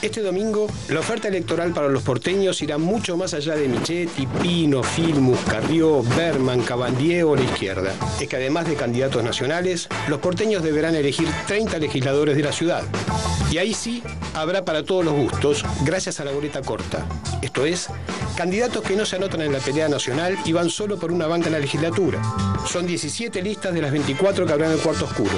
Este domingo, la oferta electoral para los porteños irá mucho más allá de Michetti, Pino, Filmus, Carrió, Berman, Cabandier o la izquierda. Es que además de candidatos nacionales, los porteños deberán elegir 30 legisladores de la ciudad. Y ahí sí, habrá para todos los gustos, gracias a la boleta corta. Esto es, candidatos que no se anotan en la pelea nacional y van solo por una banca en la legislatura. Son 17 listas de las 24 que habrá en el cuarto oscuro.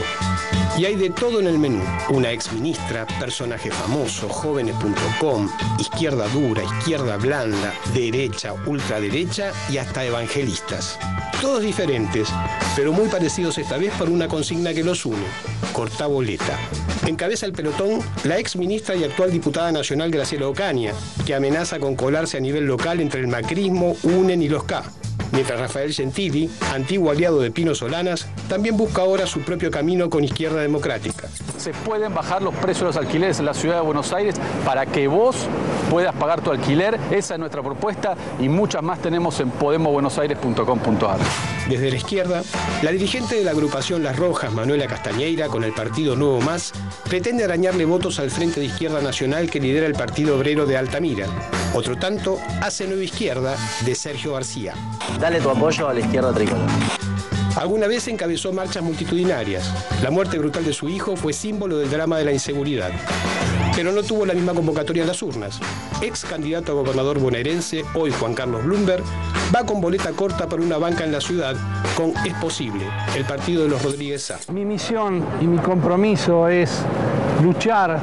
Y hay de todo en el menú. Una exministra, personaje famoso, jóvenes.com, izquierda dura, izquierda blanda, derecha, ultraderecha y hasta evangelistas. Todos diferentes, pero muy parecidos esta vez por una consigna que los une: cortá boleta. Encabeza el pelotón la exministra y actual diputada nacional Graciela Ocaña, que amenaza con colarse a nivel local entre el macrismo, UNEN y los K. Mientras Rafael Gentili, antiguo aliado de Pino Solanas, también busca ahora su propio camino con Izquierda Democrática. Se pueden bajar los precios de los alquileres en la ciudad de Buenos Aires para que vos puedas pagar tu alquiler. Esa es nuestra propuesta y muchas más tenemos en podemosbuenosaires.com.ar. Desde la izquierda, la dirigente de la agrupación Las Rojas, Manuela Castañeira, con el partido Nuevo Más, pretende arañarle votos al Frente de Izquierda Nacional que lidera el Partido Obrero de Altamira. Otro tanto hace Nueva Izquierda de Sergio García. Dale tu apoyo a la izquierda tricolor. Alguna vez encabezó marchas multitudinarias. La muerte brutal de su hijo fue símbolo del drama de la inseguridad. Pero no tuvo la misma convocatoria en las urnas. Ex candidato a gobernador bonaerense, hoy Juan Carlos Bloomberg, va con boleta corta para una banca en la ciudad con Es Posible, el partido de los Rodríguez Sá. Mi misión y mi compromiso es luchar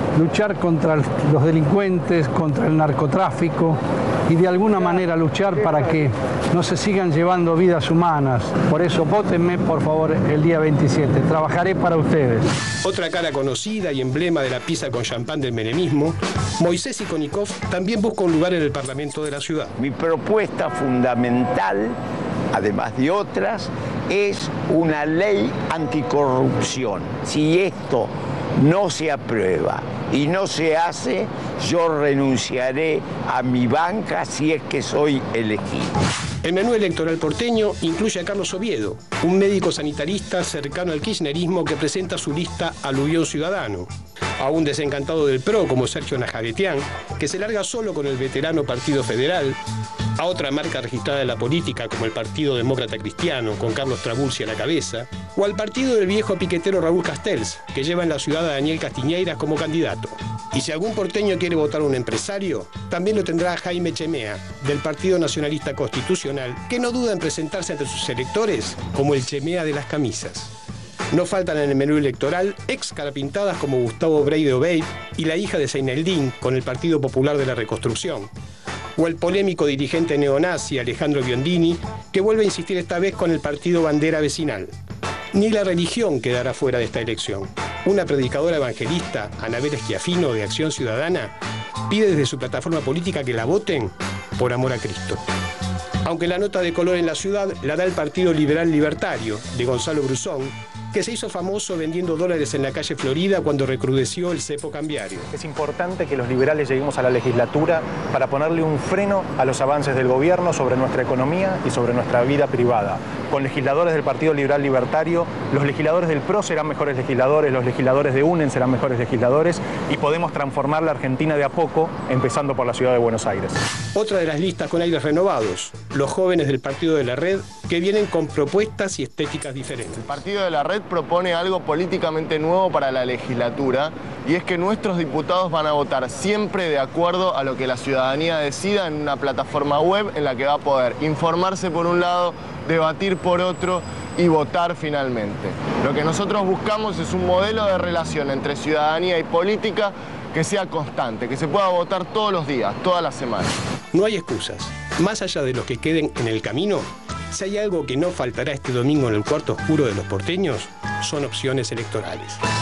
contra los delincuentes, contra el narcotráfico y de alguna manera luchar para que no se sigan llevando vidas humanas. Por eso vótenme, por favor, el día 27. Trabajaré para ustedes. Otra cara conocida y emblema de la pizza con champán del menemismo, Moisés Ikonikov también busca un lugar en el Parlamento de la ciudad. Mi propuesta fundamental, además de otras, es una ley anticorrupción. Si esto no se aprueba y no se hace, yo renunciaré a mi banca si es que soy elegido. El menú electoral porteño incluye a Carlos Oviedo, un médico sanitarista cercano al kirchnerismo que presenta su lista Aluvión Ciudadano. A un desencantado del PRO como Sergio Najavetian, que se larga solo con el veterano Partido Federal. A otra marca registrada de la política como el Partido Demócrata Cristiano, con Carlos Trabulsi a la cabeza. O al partido del viejo piquetero Raúl Castells, que lleva en la ciudad a Daniel Castiñeiras como candidato. Y si algún porteño quiere votar a un empresario, también lo tendrá Jaime Chemea, del Partido Nacionalista Constitucional, que no duda en presentarse ante sus electores como el Chemea de las camisas. No faltan en el menú electoral ex carapintadas como Gustavo Brey de Obeid y la hija de Seineldín con el Partido Popular de la Reconstrucción. O el polémico dirigente neonazi Alejandro Biondini, que vuelve a insistir esta vez con el partido Bandera Vecinal. Ni la religión quedará fuera de esta elección. Una predicadora evangelista, Anabel Schiaffino, de Acción Ciudadana, pide desde su plataforma política que la voten por amor a Cristo. Aunque la nota de color en la ciudad la da el Partido Liberal Libertario, de Gonzalo Brusón, que se hizo famoso vendiendo dólares en la calle Florida cuando recrudeció el cepo cambiario. Es importante que los liberales lleguemos a la legislatura para ponerle un freno a los avances del gobierno sobre nuestra economía y sobre nuestra vida privada. Con legisladores del Partido Liberal Libertario, los legisladores del PRO serán mejores legisladores, los legisladores de UNEN serán mejores legisladores y podemos transformar la Argentina de a poco, empezando por la ciudad de Buenos Aires. Otra de las listas con aires renovados, los jóvenes del Partido de la Red, que vienen con propuestas y estéticas diferentes. El Partido de la Red propone algo políticamente nuevo para la legislatura y es que nuestros diputados van a votar siempre de acuerdo a lo que la ciudadanía decida en una plataforma web en la que va a poder informarse por un lado, debatir por otro y votar finalmente. Lo que nosotros buscamos es un modelo de relación entre ciudadanía y política que sea constante, que se pueda votar todos los días, todas las semanas. No hay excusas. Más allá de los que queden en el camino, si hay algo que no faltará este domingo en el cuarto oscuro de los porteños, son opciones electorales.